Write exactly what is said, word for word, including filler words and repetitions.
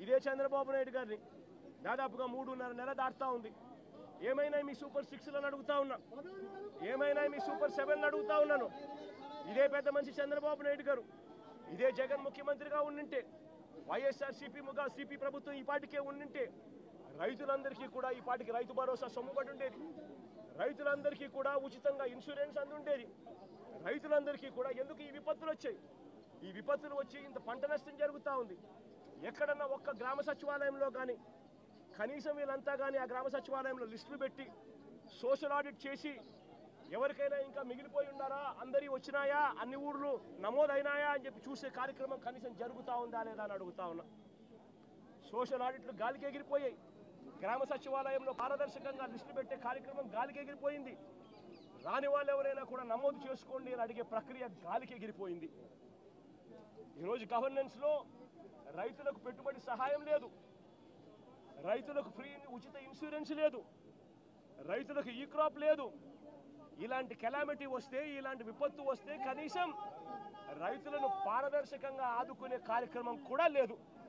ఇదే చంద్రబాబు నాయుడు గారిని దాదాపుగా మూడున్నర నెల దాటుతా ఉంది. ఏమైనా మీ సూపర్ సిక్స్లను అడుగుతా ఉన్నా, ఏమైనా మీ సూపర్ సెవెన్లు అడుగుతా ఉన్నాను. ఇదే పెద్ద మనిషి చంద్రబాబు నాయుడు గారు, ఇదే జగన్ ముఖ్యమంత్రిగా ఉండింటే, వైఎస్ఆర్ సిపి ముగా సిపి ప్రభుత్వం ఈ పాటికే ఉండింటే రైతులందరికీ కూడా ఈ పాటికి రైతు భరోసా సొమ్ముబడి ఉండేది, రైతులందరికీ కూడా ఉచితంగా ఇన్సూరెన్స్ అందుండేది. రైతులందరికీ కూడా ఎందుకు ఈ విపత్తులు వచ్చాయి? ఈ విపత్తులు వచ్చి ఇంత పంట నష్టం జరుగుతూ ఉంది. ఎక్కడన్నా ఒక్క గ్రామ సచివాలయంలో కానీ కనీసం వీళ్ళంతా కానీ ఆ గ్రామ సచివాలయంలో లిస్టులు పెట్టి సోషల్ ఆడిట్ చేసి ఎవరికైనా ఇంకా మిగిలిపోయి ఉన్నారా, అందరి వచ్చినాయా, అన్ని ఊర్లు నమోదైనాయా అని చెప్పి చూసే కార్యక్రమం కనీసం జరుగుతూ ఉందా లేదా అని అడుగుతా ఉన్నా. సోషల్ ఆడిట్లు గాలికి ఎగిరిపోయాయి. గ్రామ సచివాలయంలో పారదర్శకంగా లిస్టులు పెట్టే కార్యక్రమం గాలికి ఎగిరిపోయింది. రాని వాళ్ళు ఎవరైనా కూడా నమోదు చేసుకోండి అని అడిగే ప్రక్రియ గాలికి ఎగిరిపోయింది. ఈరోజు గవర్నెన్స్లో రైతులకు పెట్టుబడి సహాయం లేదు, రైతులకు ఫ్రీ ఉచిత ఇన్సూరెన్స్ లేదు, రైతులకు ఈ క్రాప్ లేదు. ఇలాంటి కెలామిటీ వస్తే, ఇలాంటి విపత్తు వస్తే కనీసం రైతులను పారదర్శకంగా ఆదుకునే కార్యక్రమం కూడా లేదు.